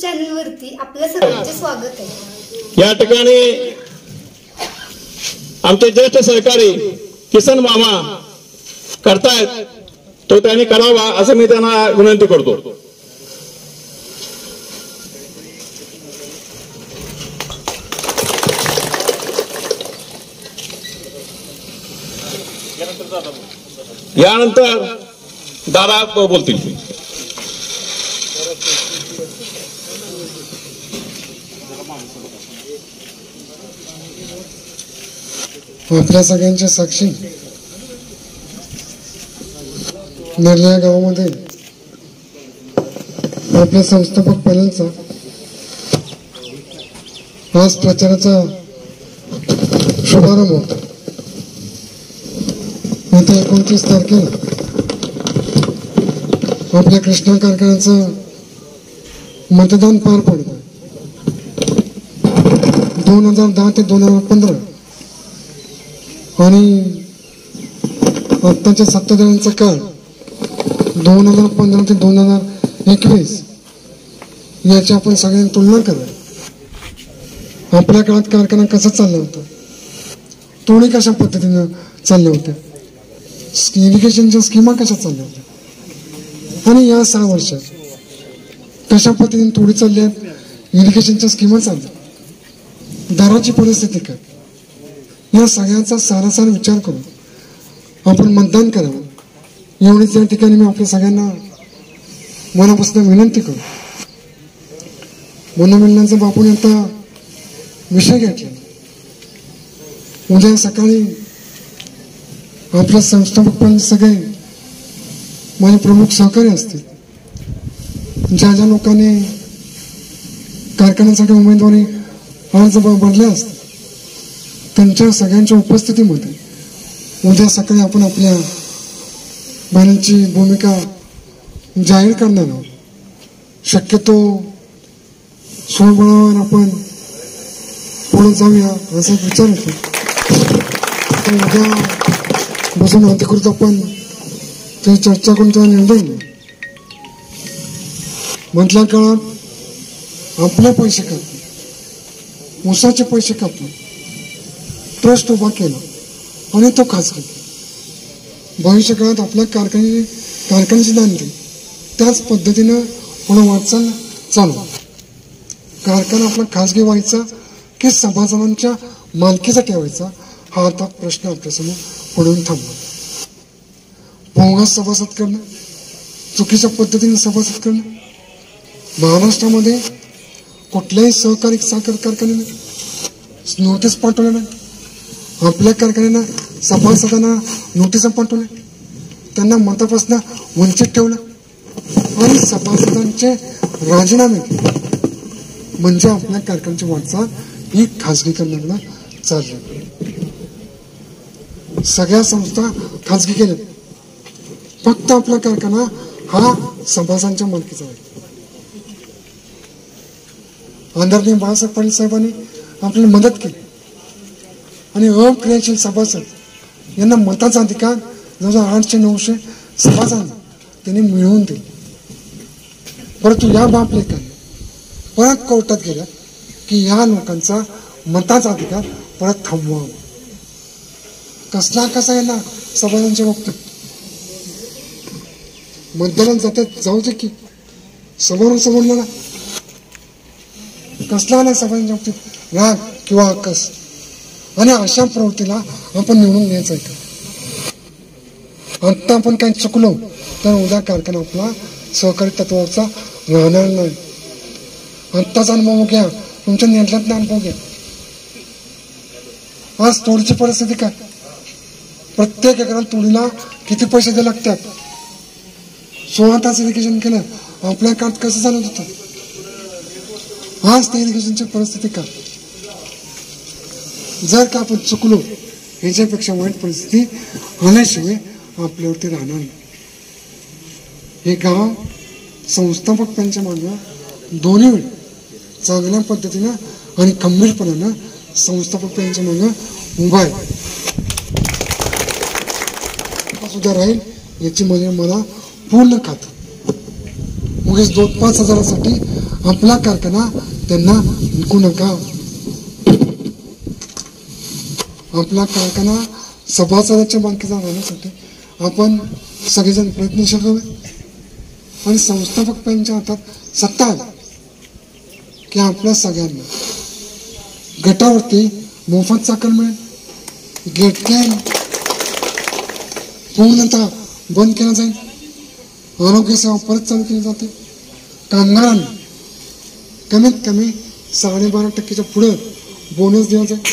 Channel वरती आपल्या सर्वांचे स्वागत आहे। या ठिकाणी आमचे ज्येष्ठ सहकारी किसन मामा करतायत तो त्यांनी करावा असं मी त्यांना विनंती करतो। यानंतर दादा बोलतील। आपल्या सगळ्यांच्या साक्षी नरल्या गावामध्ये आपल्या संस्थापक पॅनलचा आज प्रचाराचा शुभारंभ होता। येत्या 29 तारखेला आपल्या कृष्णा कारखान्याचं मतदान पार पडत आहे। 2010 ते 2015 आणि आत्ताच्या सत्ताधाऱ्यांचा काळ 2015 ते 2021 याची आपण सगळ्यांनी तुलना करूया। आपल्या काळात कारखाना कसा चालला होता, तोडी कशा पद्धतीने चालल्या होत्या, इरिगेशनच्या स्कीमा कशा चालल्या होत्या आणि या 6 वर्षात कशा पद्धतीने तोडी चालल्या आहेत, इरिगेशनच्या स्कीमा चालल्या, दराची परिस्थिती काय, या सगळ्यांचा सारासार विचार करून आपण मतदान करावं एवढीच या ठिकाणी मी आपल्या सगळ्यांना मनापासून विनंती करू। मनोमिलनाचा बापूने आता विषय घेतला। उद्या सकाळी आपल्या संस्थापक सगळे माझे प्रमुख सहकारी असतील, ज्या ज्या लोकांनी कारखान्यासाठी उमेदवारी अर्ज भरले असतील त्यांच्या सगळ्यांच्या उपस्थितीमध्ये उद्या सकाळी आपण आपल्या बहिणींची भूमिका जाहीर करणार आहोत। शक्यतो स्वबळावर आपण पुढे जाऊया असा विचार होतो। उद्या बसून अधिकृत आपण ते चर्चा करून त्याला निर्णय घेऊ। मधल्या काळात आपले पैसे कापले, ऊसाचे पैसे कापले, ट्रस्ट उभा केला आणि तो खासगी केला। भविष्य काळात आपल्या कारखान्याची दांडी त्याच पद्धतीनं पुढे वाटचाल चालू। कारखाना आपला खासगी व्हायचा की सभासदांच्या मालकीचा ठेवायचा हा आता प्रश्न आपल्यासमोर पडून थांबला। बोगस सभासद करणं, चुकीच्या पद्धतीने सभासद करणं, महाराष्ट्रामध्ये कुठल्याही सहकारी साखर कारखान्याने नोटीस पाठवल्या नाही। आपल्या कारखान्यानं सभासदांना नोटीस पाठवल्या, त्यांना मतापासून वंचित ठेवलं आणि सभासदांचे राजीनामे केले। म्हणजे आपल्या कारखान्याची वाटचाल ही खासगीकरणाकडे चालली। सगळ्या संस्था खासगी केल्या, फक्त आपला कारखाना हा सभासदांच्या मालकीचा आहे। आदरणीय बाळासाहेब पाटील साहेबांनी आपल्याला मदत केली आणि अक्रियाशील सभासद यांना मताचा अधिकार जवळजवळ 800-900 सभासदांना त्यांनी मिळवून दिले। परंतु या बाबलेखाने परत कोर्टात गेल्या की या लोकांचा मताचा अधिकार परत थांबवावा। कसा यांना सभासदांच्या बाबतीत मतदानात जातात जाऊ दे की समोरला कसला नाही सभासदांच्या बाबतीत राग किंवा आकस आणि अशा प्रवृत्तीला आपण निवडून द्यायचं आहे का? आता आपण काही चुकलो तर उद्या कारखाना आपला सहकारी तत्वाचा राहणार नाही। आत्ताचा अनुभव घ्या, तुमच्या निर्णयातला अनुभव घ्या। आज तोडीची परिस्थिती काय, प्रत्येक एकराला तोडीला किती पैसे द्यावे लागतात? 16 तास इरिगेशन केलं, आपल्या काळात कसं चालत होतं? आज त्या इरिगेशनची परिस्थिती काय? जर का आपण चुकलो ह्याच्यापेक्षा वाईट परिस्थिती आल्याशिवाय आपल्यावरती राहणार नाही। हे गाव संस्थापक त्यांच्या मागे दोन्ही वेळ चांगल्या पद्धतीनं आणि खंबीरपणानं संस्थापक त्यांच्या मागे उभा आहे सुद्धा राहील याची मला पूर्ण खात्री। उगीच 2-5 हजारासाठी आपला कारखाना त्यांना विकू नका. आपला कारखाना सभासदाच्या मालकीचा राहण्यासाठी आपण सगळेजण प्रयत्नशील राहावे. आणि संस्थापकांच्या हातात सत्ता आहे की आपल्या सगळ्यांना गटावरती मोफत साखर मिळेल. गेटकॅन पूर्णतः बंद केला जाईल. आरोग्य सेवा परत चालू केली जाते. कामगारांना कमीत कमी 12.5% पुढे बोनस दिला जाईल.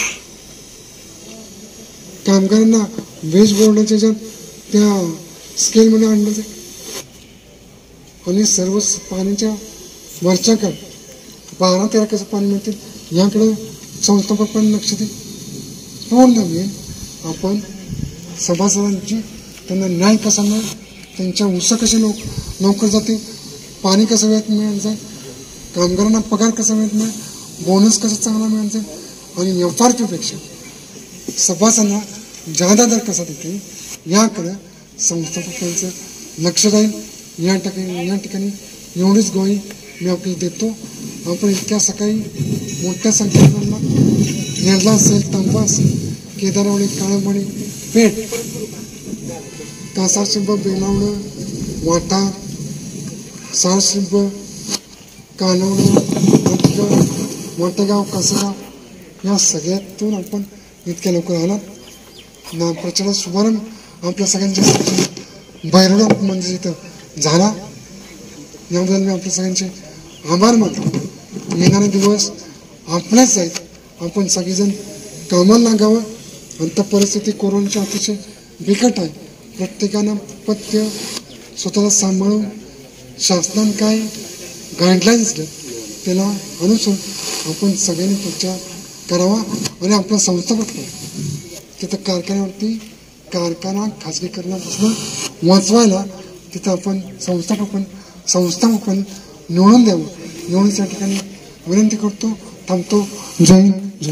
कामगारांना वेज बोर्डाच्या ज्या त्या स्केलमध्ये आणलं जाईल. आणि सर्व पाण्याच्या वरच्याकडे 12-13 कसं पाणी मिळतील याकडे संस्थापकांनी लक्ष दे. पूर्ण वेळ आपण सभासदांची त्यांना न्याय कसा मिळेल, त्यांच्या ऊस कसे लवकर जातील, पाणी कसं वेळेत मिळालं जाईल, कामगारांना पगार कसा वेळेत मिळेल, बोनस कसं चांगला मिळालं जाईल आणि एफआरपीपेक्षा सभासदांना जादा दर कसा देते याकडे संस्थापकांचं लक्ष राहील. या ठिकाणी एवढीच ग्वाही मी आपल्याला देतो. आपण इतक्या सकाळी मोठ्या संख्येने नेरला असेल, तांबा असेल, केदारवाडी, काळंबाडी, पेठ, कासारशिंब, बेलावडं, वाटा, सारशिंब, कानवडं, मोठेगाव, कासगाव या सगळ्यातून आपण इतक्या लवकर आलात. प्रचारात शुभारंभ आपल्या सगळ्यांच्या बैरडा म्हणजे इथं झाला. याबद्दल मी आपल्या सगळ्यांचे आभार मानतो. येणारे दिवस आपल्याच आहेत. आपण सगळेजण कामाला लागावं. अंत परिस्थिती कोरोनाची अतिशय बिकट आहे. प्रत्येकानं पथ्य स्वतःला सांभाळून शासनानं काय गाईडलाईन्स दिल्या त्याला अनुसरून आपण सगळ्यांनी प्रचार करावा. आणि आपला संस्थापक तिथं कारखाना खाजगीकरणापासून वाचवायला तिथं आपण संस्थापक निवडून द्यावं एवढीच या ठिकाणी विनंती करतो. थांबतो. जय हिंद, जय.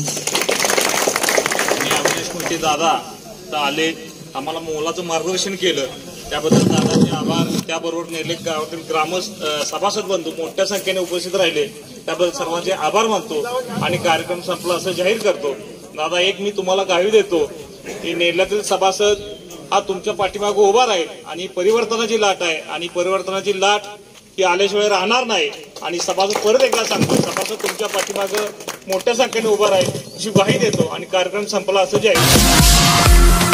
दादा आले, आम्हाला मोलाचं मार्गदर्शन केलं त्याबद्दल दादाचे आभार. त्याबरोबर नेरले गावातील ग्रामस्थ सभासद बंधू मोठ्या संख्येने उपस्थित राहिले त्याबद्दल सर्वांचे आभार मानतो आणि कार्यक्रम संपला असं जाहीर करतो. दादा एक मी तुम्हाला गावी देतो की नेरल्यातील सभासद हा तुमच्या पाठीमागे उभा राहील आणि परिवर्तनाची लाट आहे आणि परिवर्तनाची लाट ही आल्याशिवाय राहणार नाही. आणि सभासद परत एकदा सांगतो सभासद तुमच्या पाठीमागे मोठ्या संख्येने उभा राहील अशी ग्वाही देतो आणि कार्यक्रम संपला असं जाहीर.